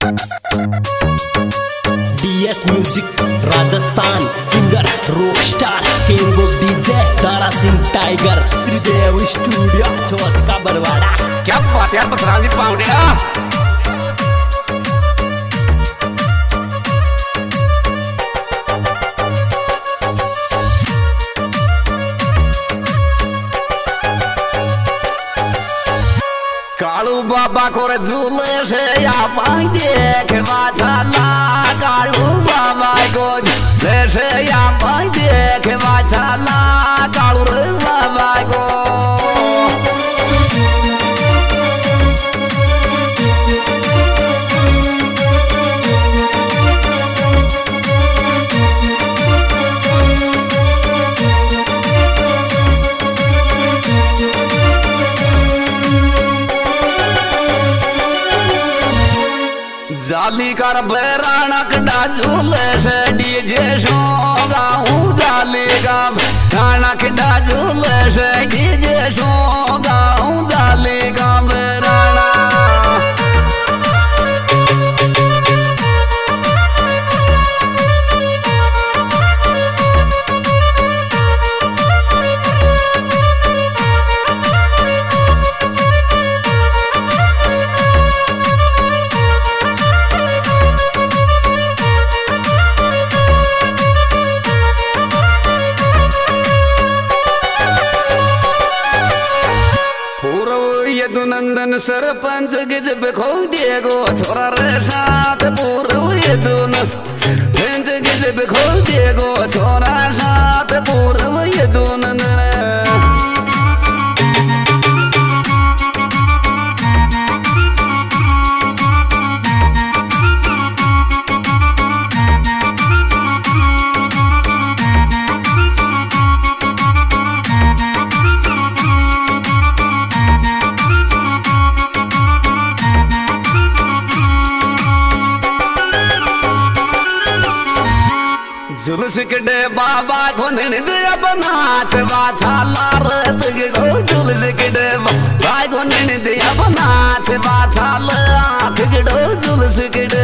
DS music Rajasthan singer rockstar king of DJ Tara Singh tiger Shridev studio Chauth ka Barwara. क्या बात यार बसराम जी पाउंडेड़ा। कालू बाबा को झूले से या देखवा चला कालू बाबा को झूले से या देखवा चला कालू बाबा को जाली कर बैरानक डाजूले से डीजे शो गाऊं जाली का बैरानक डाजूले से डीजे शो गाऊं जाली का बैराना नंदन सरपंच गिज बिखो दिएगो छोरा रे साथ पूर्व ये दोनों पंच गिज बिखो दिएगो छोरा साथ पूर्व ये दोनों जुलूस कड़े बाबा को दिया बनाच बाछा लार तगड़ो जुलूस कड़े बाबा को दिया बनाच बाछा लार तगड़ो जुलूस कड़े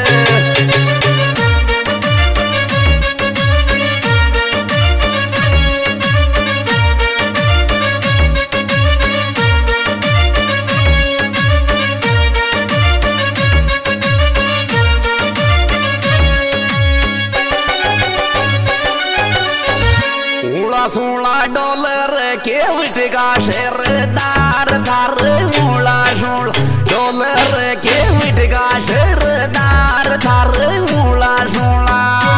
सोला डॉलर के उठगा शेरदार दार मूला सोला डॉलर के उठगा शेरदार दार मूला सोला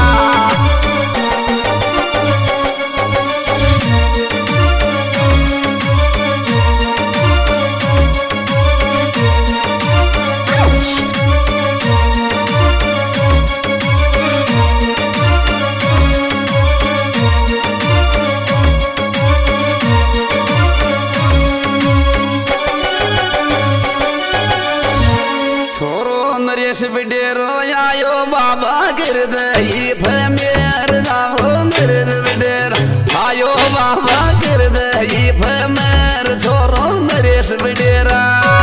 बिडेरो आयो बाबा कर दही मेर दाहो मेर बिडेर आयो बाबा कर दही मेर छोरो नरेश बिडेरा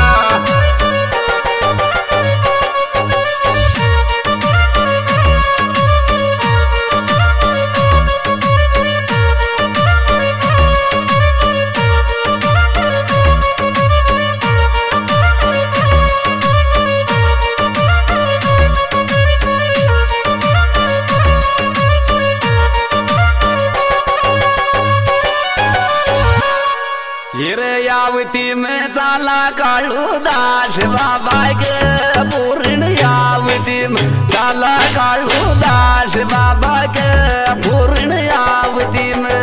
यावती में चाला कालू दास बाबा के पूर्ण यावती में चाला कालू दास बाबा के पूर्ण यावती में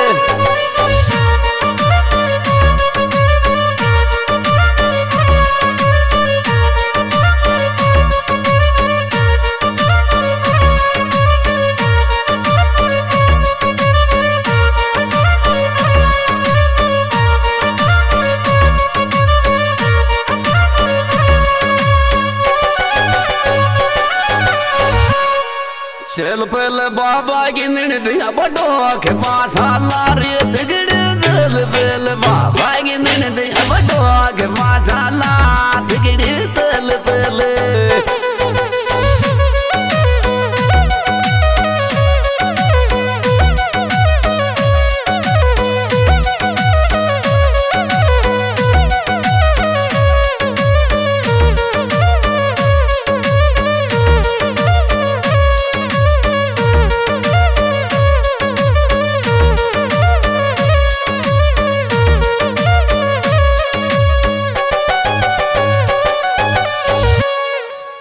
चल पहले बाबा की दिया बड़ो के पासा लारे तिगड़े दिल पहले बाबा की दिया बड़ो के पासा ला तिगड़े चल पहले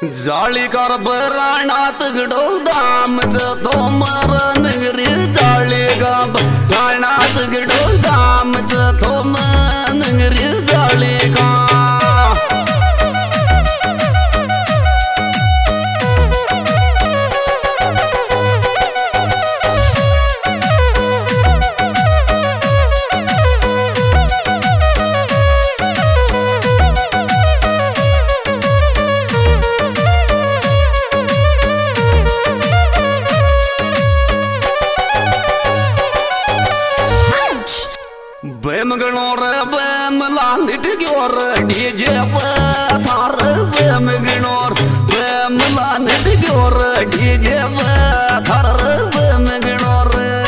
जाळी कर बराणात गडो दाम तो मरण गिरी जाळी का बराणात गडो दाम तो मन गिरी जाळी का बेमगणोर बेमला निटग्योर डीजे थार बेमगणोर बेमला निटग्योर डीजे थार बेमगणोर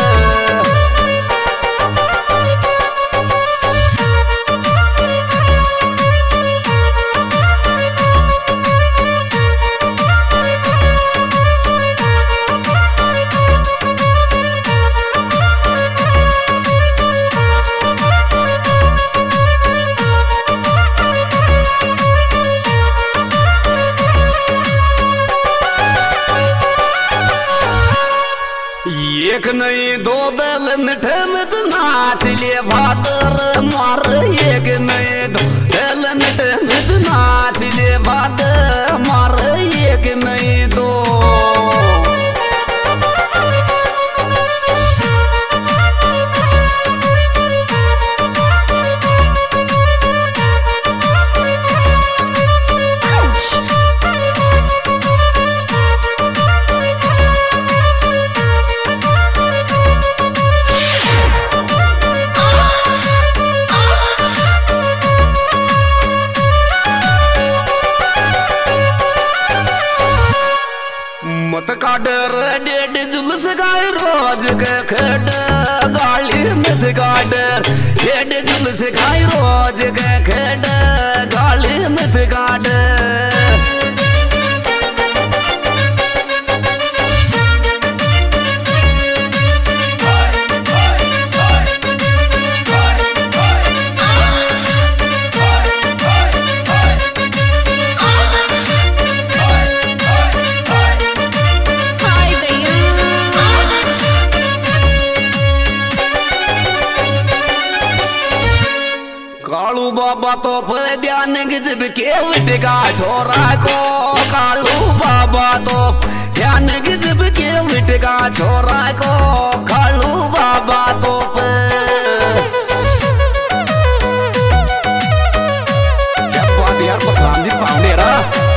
एक नहीं दो बैल मिठे मिठ नाच लिए भादर मार एक नहीं दो बैल मिठे मिठ नाच लिए भादर मार एक नहीं दो मत काडर डेड जुलूस गाय रोज के खेड गाली मत काडर डेड जुलूस गाय रोज के खेड गाली मत काडर कालू बाबा तो ध्यान गिजब के विटका छोरा को कालू बाबा तो ध्यान गिजब के विटका छोरा को कालू बाबा तो क्या बात यार बसराम जी पाउंडेरा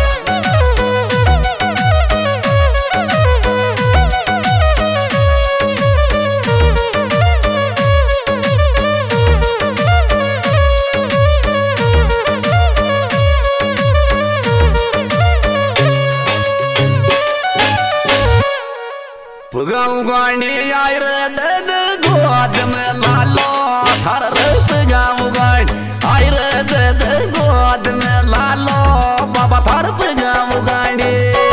गाँव गाड़ी आयर दद गोद में लालो थर गाँव गाड़ी आयर दद गोद में लालो बाबा थर गाँव गाड़ी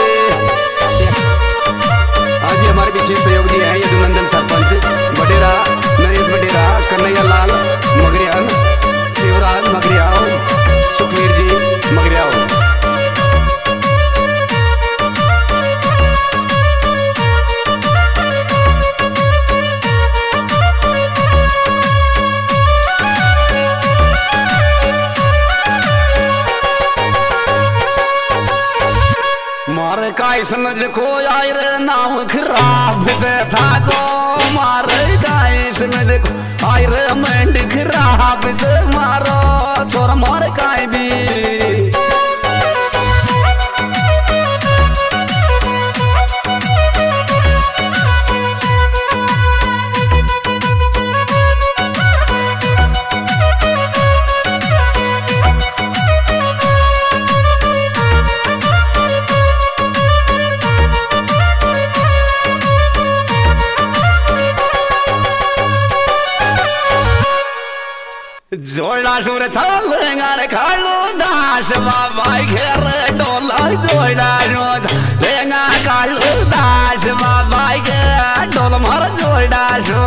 आज हमारे पीछे सहयोग दिया है यदुनंदन सरपंच बडेरा नरेश बडेरा कन्हैया लाल मगरियाल शिवराज मगरियाल सुखवीर जी मगरियाल मारे काय समझ को आयर नाम खराब से था को मारे काय समझ को आयर मंड खराब से मारो छोर मारे काय भी जोड़ा सुर छल गार खालो दास बाबा घेर डोला जोड़ा रोज लेंगा कालो दास बाबा के डोल मार जोड़ा सो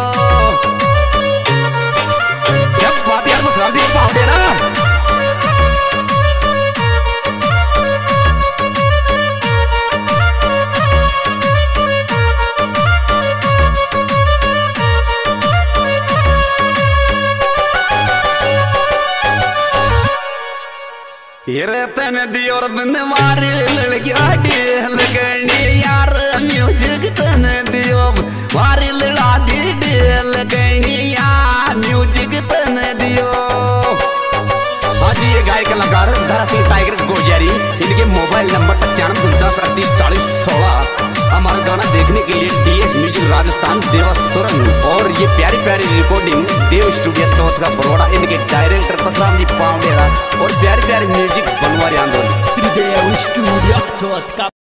जब बात यार बसराम जी पाउंडेरा कीर्तन दियो बनवारी लड़किया ढेल गणी यार म्यूजिक तन दियो वारी लड़ा दी ढेल गणी यार म्यूजिक तन दियो। आज ये गाय कलाकार धरा सिंह टाइगर गोजारी, इनके मोबाइल नंबर 9549384016। हमारा गाना देखने के लिए DS म्यूजिक राजस्थान देवा सुरन और ये प्यारी प्यारी रिकॉर्डिंग देव स्टूडियो चौथा बड़ौदा, इनके डायरेक्टर प्रसाद जी पावडेरा और प्यारी प्यारी म्यूजिक बनवारी आंदोलन श्री देव स्टूडियो चौथा।